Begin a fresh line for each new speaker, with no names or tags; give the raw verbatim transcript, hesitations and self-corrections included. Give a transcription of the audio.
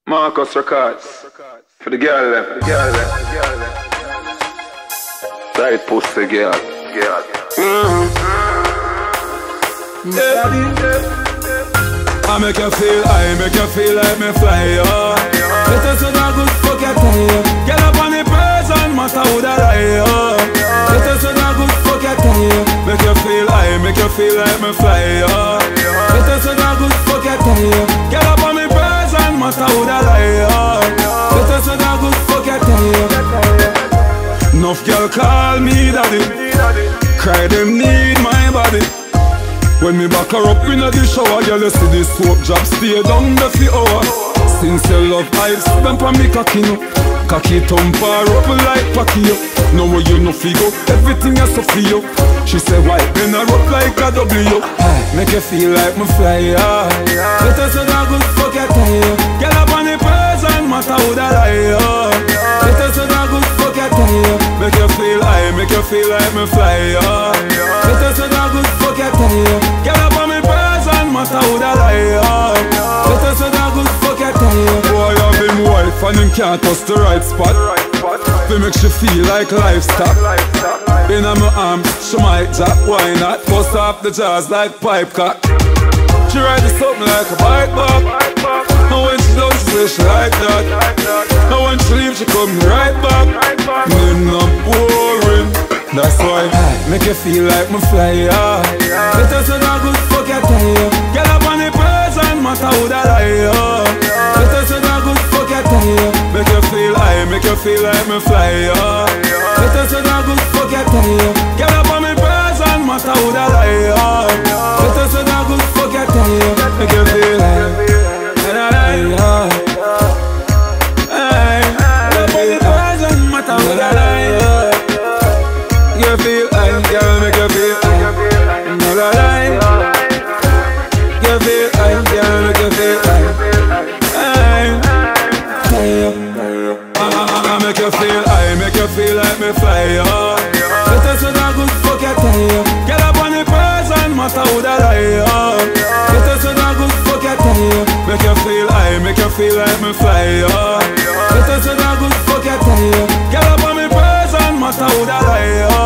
Marcus Records. For the girl them, the girl them, the girl them. Tight pussy girl, girl. Mm-hmm.
I make you feel, I make you feel like me fly, oh. Let us know that good fuck you tell. Get up on the person, matter who that I, oh. Let us know that good fuck you tell. Make you feel, I make you feel like me fly, oh. Let us know that good fuck you tell. Get up on the person, matter who that I, oh. Let us know that good fuck you tell. Enough girl call me daddy, cry them need my body. When me back her up in the shower, girl, you see this soap drop stay down there for hours. Since you love I've spent on me cocky no. Cocky thump her up like Packy yo. Know where you no figure, everything is so for you. She say why, then I rock like a W. Make you feel like me fly, yeah. Let us know that good fuck you tell. Get up on the person, matter who that I, oh. Let us know that good fuck you tell. Make you feel, I make you feel like me fly, yeah. Let us know that good fuck you tell. Get up on me person, matter who that I, oh. Let us know that good fuck you tell. Boy, I've been wife and him can't touch the right spot. They make she feel like livestock. In my arms, she might jack, why not? Bust off the jaws like pipe cock. She ride the something like a bike back. And when she done, she say she like that. And when she leave, she come right back. Me not boring. That's why make you feel like me fly, yeah. Let us know that good fuck you tell. Get up on the person, matter who that I, oh. Let us know that good fuck you tell. Make you feel, I make you feel like me fly, yeah. Let us know that good fuck you tell. Get up on me person, matter who that I, oh. Let us know that good fuck you tell. Make you feel like that I, oh. Hey, get up on me person, matter who that I, oh. You feel I, girl, make you feel I, no lie. You feel I, girl, make you feel I, I, I make you feel I, make you feel like me fly, oh. Let us know that good fuck you tell. Get up on the person, matter who that I, oh. Let us know that good fuck you tell. Make you feel I, make you feel like me fly, oh. Let us know that good fuck you tell. Get up on me person, matter who that I, oh.